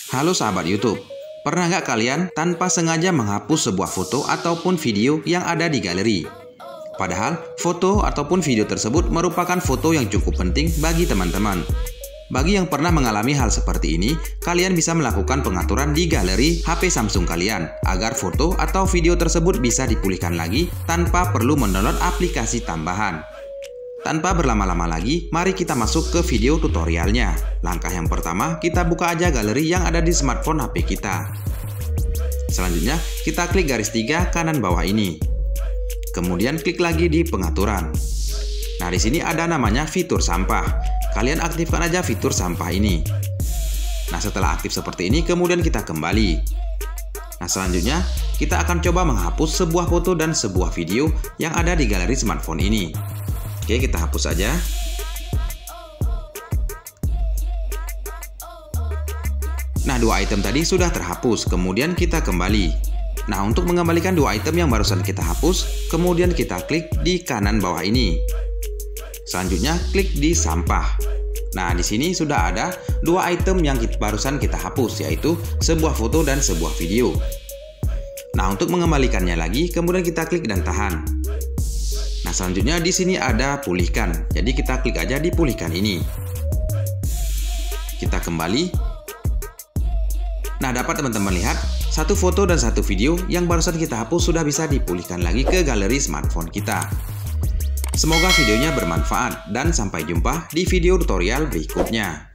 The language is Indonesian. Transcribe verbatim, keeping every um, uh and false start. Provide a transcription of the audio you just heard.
Halo sahabat YouTube, pernah nggak kalian tanpa sengaja menghapus sebuah foto ataupun video yang ada di galeri? Padahal foto ataupun video tersebut merupakan foto yang cukup penting bagi teman-teman. Bagi yang pernah mengalami hal seperti ini, kalian bisa melakukan pengaturan di galeri H P Samsung kalian agar foto atau video tersebut bisa dipulihkan lagi tanpa perlu mendownload aplikasi tambahan. Tanpa berlama-lama lagi, mari kita masuk ke video tutorialnya. Langkah yang pertama, kita buka aja galeri yang ada di smartphone H P kita. Selanjutnya, kita klik garis tiga kanan bawah ini. Kemudian klik lagi di pengaturan. Nah, di sini ada namanya fitur sampah. Kalian aktifkan aja fitur sampah ini. Nah, setelah aktif seperti ini, kemudian kita kembali. Nah, selanjutnya, kita akan coba menghapus sebuah foto dan sebuah video yang ada di galeri smartphone ini. Oke, kita hapus saja. Nah, dua item tadi sudah terhapus, kemudian kita kembali. Nah, untuk mengembalikan dua item yang barusan kita hapus, kemudian kita klik di kanan bawah ini. Selanjutnya, klik di sampah. Nah, di sini sudah ada dua item yang kita, barusan kita hapus, yaitu sebuah foto dan sebuah video. Nah, untuk mengembalikannya lagi, kemudian kita klik dan tahan. Nah, selanjutnya di sini ada pulihkan. Jadi kita klik aja di pulihkan ini. Kita kembali. Nah, dapat teman-teman lihat, satu foto dan satu video yang barusan kita hapus sudah bisa dipulihkan lagi ke galeri smartphone kita. Semoga videonya bermanfaat dan sampai jumpa di video tutorial berikutnya.